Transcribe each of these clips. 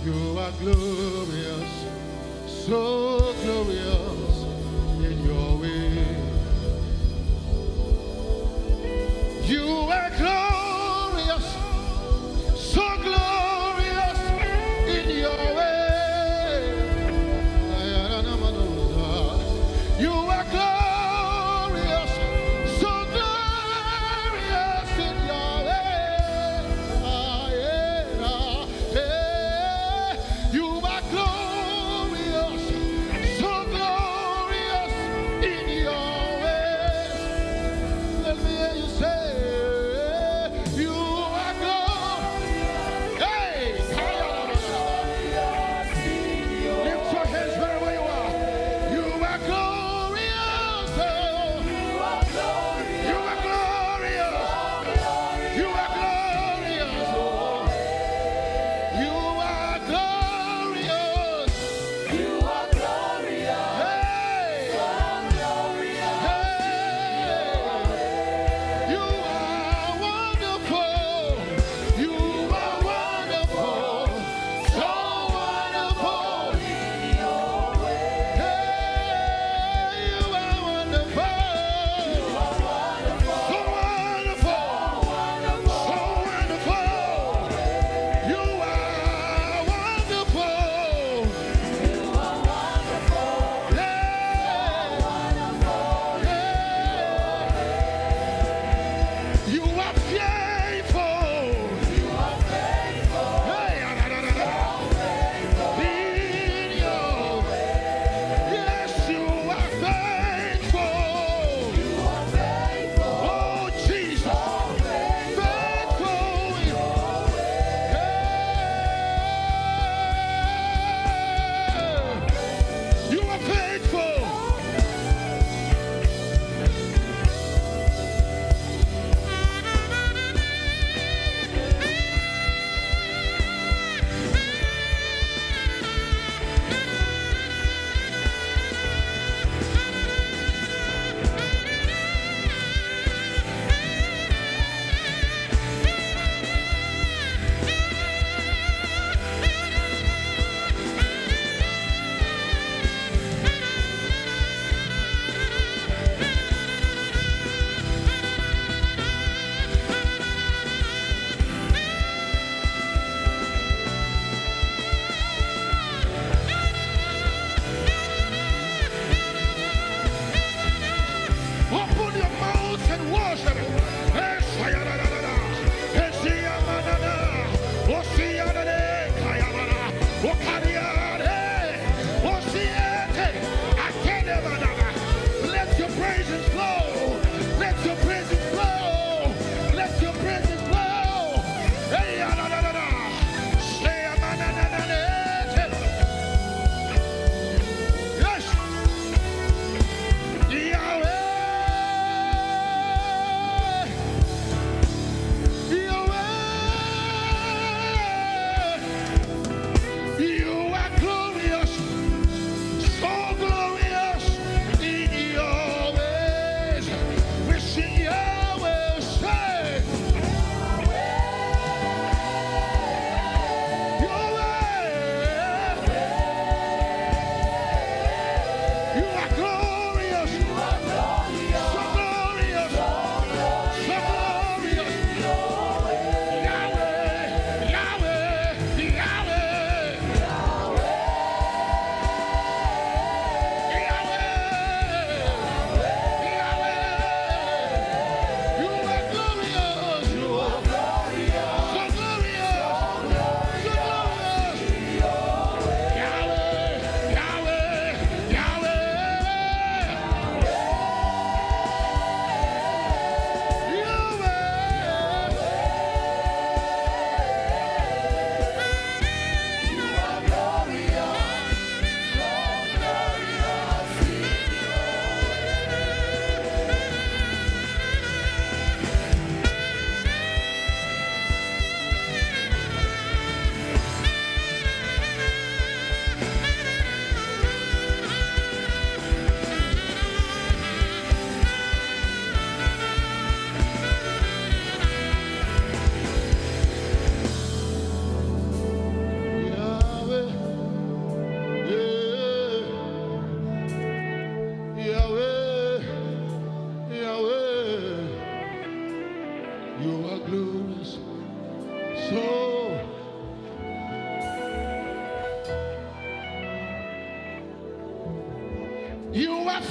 You are glorious, so glorious in your way. You are glorious, so glorious in your way. You are glorious, so glorious in your way. You are glorious, so glorious.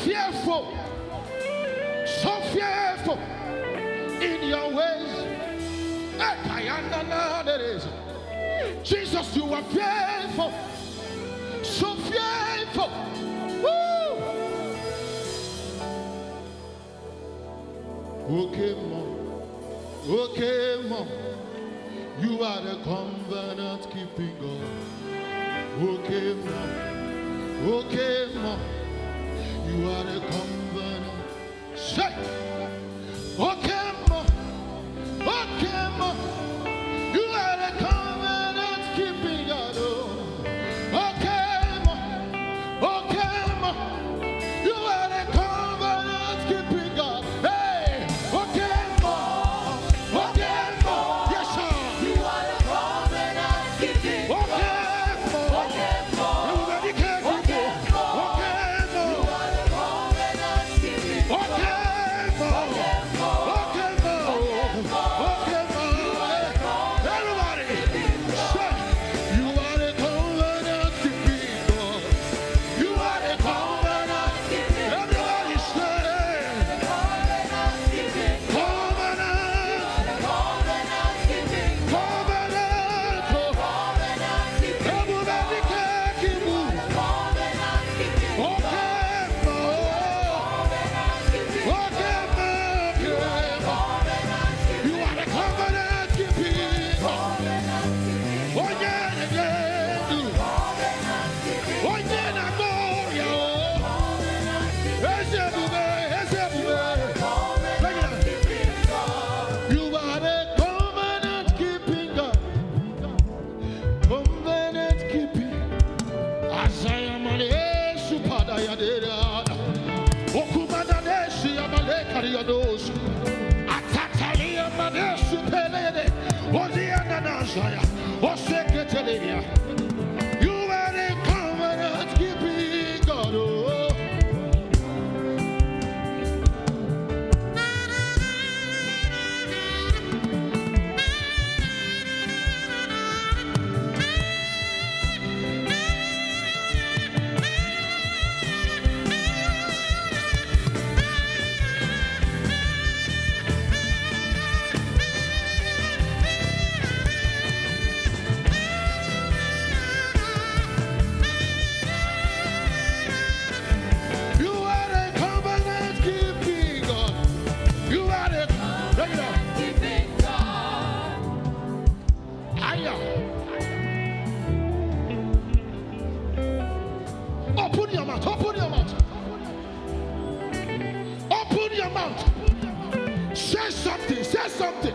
fearful, so fearful in your ways. Jesus, you are fearful, so fearful. Woo! Okay, Mom. Okay, Mom. You are the covenant keeping God. Okay, Mom. Okay, Mom. You are the covenant. Say, okay, Mom. Okay, Mom. You are the covenant keeping God. Okay, Mom. Okay, Mom. You are the covenant keeping God. Hey, okay, Mom. Okay, Mom. Yes, sir. You are the covenant keeping God. Okay, Mom. Everybody can keep it. Okay, Mom. You are the covenant keeping God. Okay, Mom. Okay, Mom. Okay, Mom. Everybody, say, you are the covenant keeping God. You are the covenant. Everybody say, Covenant keeping God. covenant, Covenant keeping God. covenant. Covenant keeping God. Everybody can keep it. Covenant keeping God. Okay, Mom. Covenant keeping God. Okay, Mom. Covenant keeping You are the covenant keeping God. Covenant keeping Oh yeah, yeah. Covenant keeping Oh yeah, na gloria. Ese bube, ese bube. Covenant keeping God. You are the covenant keeping God. Covenant keeping. Asaya male supada ya dera. Okumana deshi ya male kariados. Atatali ya male supelede. Ozia na nasaya. Oseketelia. You are the covenant keeping God. Oh. You are the covenant keeping God. You are the covenant Keeping God. Aya. Open your mouth. Open your mouth. Open your mouth. Say something. Say something.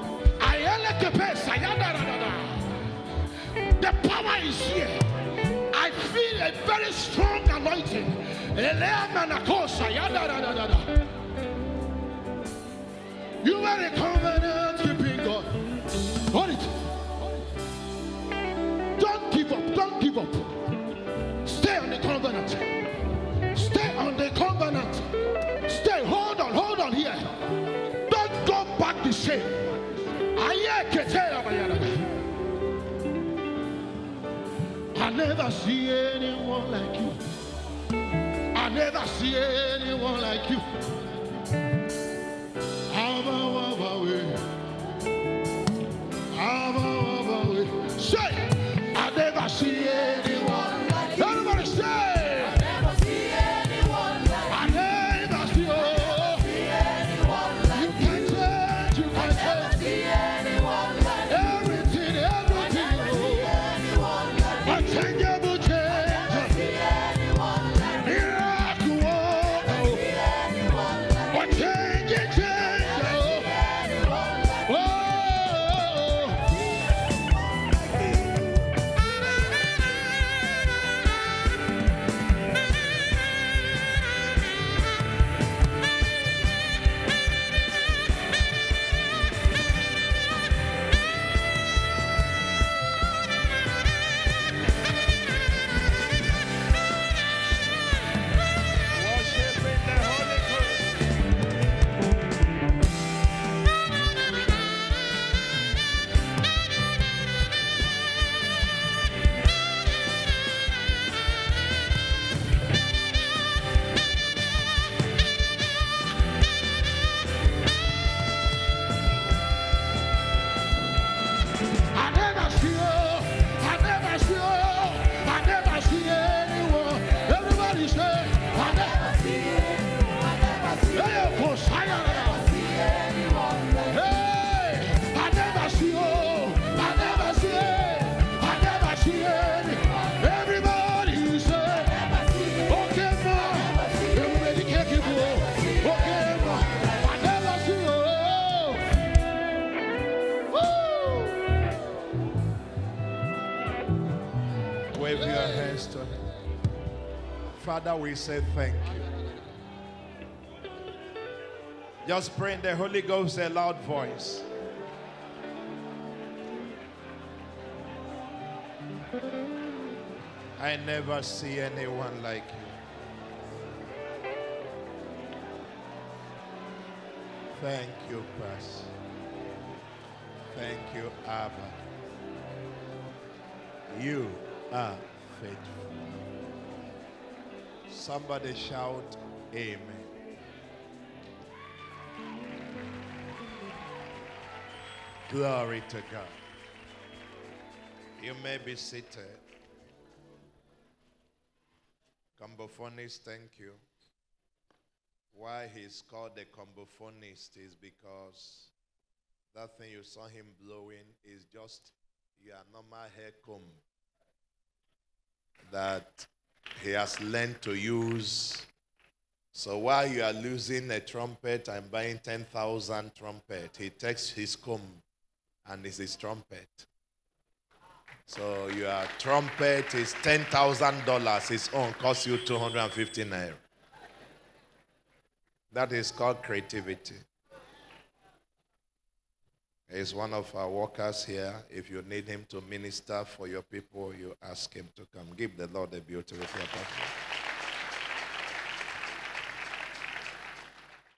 The power is here. I feel a very strong anointing. You are a covenant keeping God. Hold it. Don't give up. Don't give up. Stay on the covenant. Stay on the covenant. Stay. Hold on. Hold on here. Don't go back the same. I never see anyone like you. I never see anyone like you. Say, I never see anyone like you. Everybody say, I never see anyone like I never see anyone like you. You can change, you can never change see anyone like everything, everything. anyone like Unchangeable change, see anyone like miracle, anyone like what change. Wave your hands to him. Father, we say thank you. Just pray in the Holy Ghost, a loud voice. I never see anyone like you. Thank you, Pastor. Thank you, Abba. You are faithful. Somebody shout, Amen. Glory to God. You may be seated. Combophonist, thank you. Why he's called the combophonist is because that thing you saw him blowing is just your normal hair comb that he has learned to use. So while you are losing a trumpet and buying 10,000 trumpet, he takes his comb and it's his trumpet. So your trumpet is $10,000. Its own costs you 250 naira. That is called creativity. He's one of our workers here. If you need him to minister for your people, you ask him to come. Give the Lord a beautiful clap.